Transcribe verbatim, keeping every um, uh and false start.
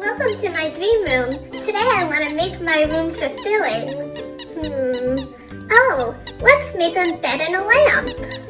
welcome to my dream room. Today I want to make my room fulfilling. Hmm. Oh, let's make a bed and a lamp.